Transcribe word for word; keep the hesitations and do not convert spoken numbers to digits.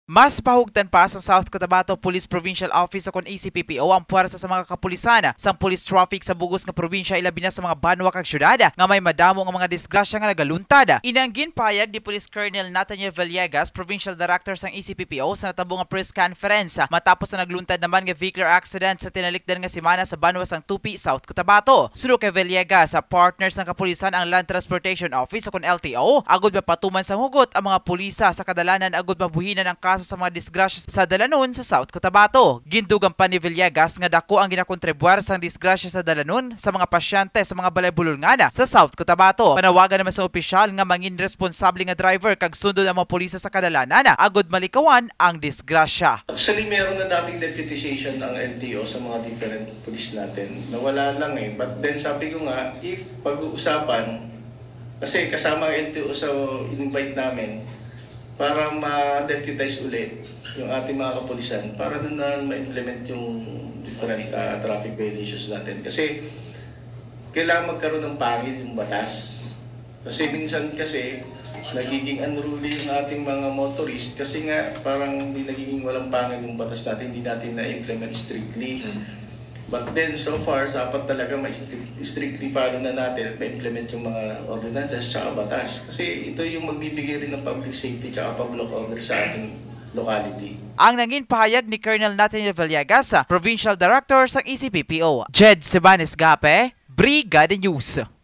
Mas pahugtan pa sa South Cotabato Police Provincial Office o kon A C P P O ang puwersa sa mga kapulisan sa police traffic sa bugos nga probinsya ilabi na sa mga banwa kag syudad nga may madamo nga mga disgrasya nga nagaluntada. Inanggin payag ni Police Colonel Nathaniel Villegas, Provincial Director sang A C P P O sa natabo nga press conference matapos na nagluntad naman nga vehicular accident sa tinalikdan nga semana sa banwa sang Tupi, South Cotabato. Suno kay Villegas, sa partners ng kapulisan ang Land Transportation Office o kon L T O, agud mapatuman sa hugot ang mga pulisa sa kadalanan agud mabuhinan ang kaso sa mga disgrasya sa dalanon sa South Cotabato. Gindugang pa ni Villegas nga dako ang ginakontribuar sang disgrasya sa dalanon sa mga pasyente sa mga balay-bululngana sa South Cotabato. Panawagan naman sa opisyal nga mangin responsable nga driver kag sundod ang mga pulisa sa kadalanan agud malikawan ang disgrasya. Actually, meron na dating deputization ng L T O sa mga different police natin. Nawala lang eh. But then sabi ko nga, if pag-uusapan, kasi kasama ang L T O sa in-invite namin, para ma-deputize ulit yung ating mga kapulisan para doon na ma-implement yung different uh, traffic violations natin. Kasi kailangan magkaroon ng pangil yung batas. Kasi minsan kasi nagiging unruly yung ating mga motorist kasi nga parang hindi nagiging walang pangil yung batas natin, hindi natin na-implement strictly. But then, so far, dapat talaga ma-strictly follow na natin at ma-implement yung mga ordinances at batas. Kasi ito yung magbibigay rin ng public safety at public order sa ating locality. Ang nangin pahayag ni Colonel Nathaniel Villegas, Provincial Director sa A C P P O. Jed Sebanes Gape, Brigada News.